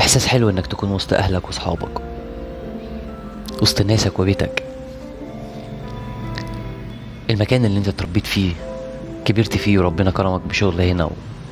احساس حلو انك تكون وسط اهلك واصحابك، وسط ناسك وبيتك، المكان اللي انت اتربيت فيه، كبرت فيه وربنا كرمك بشغل هنا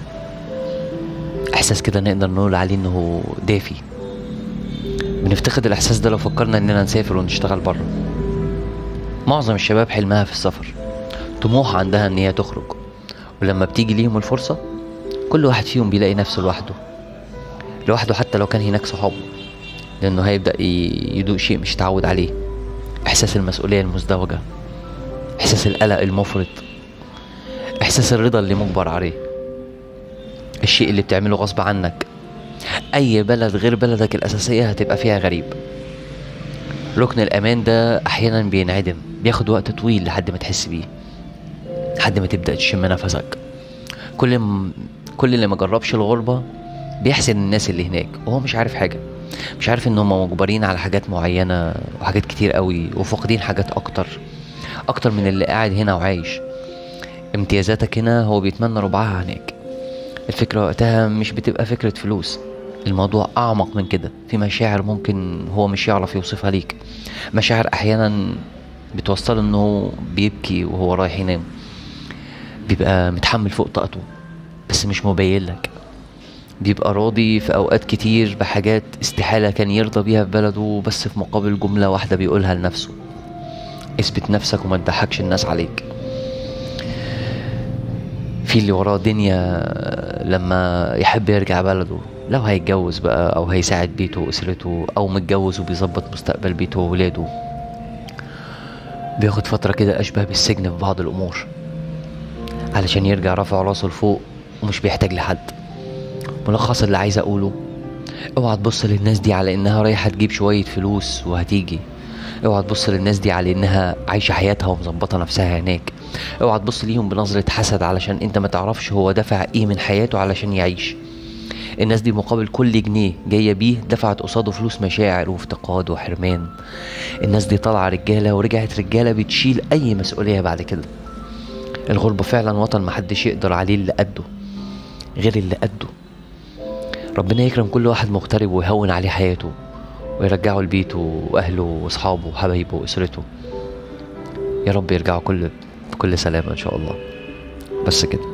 احساس كده نقدر نقول عليه انه دافي. بنفتقد الاحساس ده لو فكرنا اننا نسافر ونشتغل بره. معظم الشباب حلمها في السفر، طموح عندها ان هي تخرج، ولما بتيجي ليهم الفرصة كل واحد فيهم بيلاقي نفسه لوحده حتى لو كان هناك صحابه، لانه هيبدأ يدوق شيء مش تعود عليه. احساس المسؤولية المزدوجة، احساس القلق المفرط، احساس الرضا اللي مجبر عليه، الشيء اللي بتعمله غصب عنك. اي بلد غير بلدك الاساسية هتبقى فيها غريب. ركن الامان ده احيانا بينعدم، بياخد وقت طويل لحد ما تحس بيه، لحد ما تبدأ تشم نفسك. كل اللي ما جربش الغربة بيحسن الناس اللي هناك وهو مش عارف حاجة، مش عارف ان هم مجبرين على حاجات معينة وحاجات كتير قوي، وفاقدين حاجات اكتر من اللي قاعد هنا وعايش. امتيازاتك هنا هو بيتمنى ربعها هناك. الفكرة وقتها مش بتبقى فكرة فلوس، الموضوع اعمق من كده. في مشاعر ممكن هو مش يعرف يوصفها ليك، مشاعر احيانا بتوصل انه بيبكي وهو رايح ينام، بيبقى متحمل فوق طاقته بس مش مبين لك، بيبقى راضي في اوقات كتير بحاجات استحالة كان يرضى بيها في بلده، بس في مقابل جملة واحدة بيقولها لنفسه: اثبت نفسك وما تضحكش الناس عليك. في اللي وراه دنيا لما يحب يرجع بلده، لو هيتجوز بقى او هيساعد بيته واسرته، او متجوز وبيظبط مستقبل بيته وولاده، بياخد فترة كده اشبه بالسجن في بعض الامور علشان يرجع رافع راسه لفوق ومش بيحتاج لحد. ملخص اللي عايز اقوله: اوعى تبص للناس دي على انها رايحة تجيب شوية فلوس وهتيجي، اوعى تبص للناس دي على انها عايشة حياتها ومظبطة نفسها هناك، اوعى تبص ليهم بنظرة حسد علشان انت ما تعرفش هو دفع ايه من حياته علشان يعيش. الناس دي مقابل كل جنيه جاية بيه دفعت قصاده فلوس مشاعر وافتقاد وحرمان. الناس دي طالعة رجالة ورجعت رجالة بتشيل اي مسؤولية بعد كده. الغربة فعلا وطن محدش يقدر عليه اللي قده غير اللي قده. ربنا يكرم كل واحد مغترب ويهون عليه حياته ويرجعه لبيته واهله واصحابه وحبايبه واسرته. يا رب يرجعوا بكل سلامة ان شاء الله. بس كده.